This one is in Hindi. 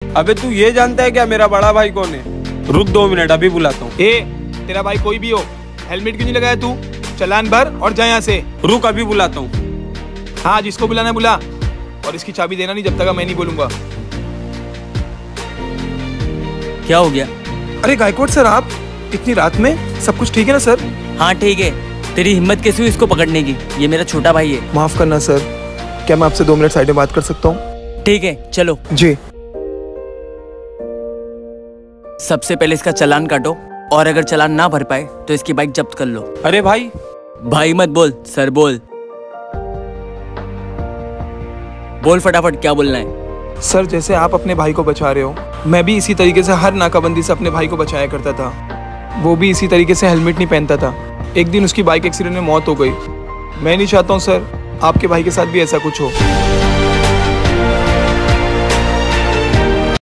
अबे तू ये जानता है क्या मेरा बड़ा भाई कौन है? रुक 2 मिनट, अभी बुलाता हूँ। ए, तेरा भाई कोई भी हो, हेलमेट क्यों नहीं लगाया तू? चालान भर और जा यहाँ से। रुक, अभी बुलाता हूँ। हाँ, जिसको बुलाना बुला, और इसकी चाबी देना नहीं जब तक मैं नहीं बोलूंगा। क्या हो गया? अरे गायकवाड़ सर, आप इतनी रात में? सब कुछ ठीक है ना सर? हाँ ठीक है। तेरी हिम्मत कैसी हुई इसको पकड़ने की? ये मेरा छोटा भाई है। माफ करना सर, क्या मैं आपसे 2 मिनट साइड में बात कर सकता हूँ? ठीक है चलो। जी। सबसे पहले इसका चालान काटो, और अगर चालान ना भर पाए तो इसकी बाइक जब्त कर लो। अरे भाई, भाई मत बोल, सर बोल। बोल फटाफट, क्या बोलना है? सर, जैसे आप अपने भाई को बचा रहे हो, मैं भी इसी तरीके से हर नाकाबंदी से अपने भाई को बचाया करता था। वो भी इसी तरीके से हेलमेट नहीं पहनता था। एक दिन उसकी बाइक एक्सीडेंट में मौत हो गई। मैं नहीं चाहता हूँ सर आपके भाई के साथ भी ऐसा कुछ हो।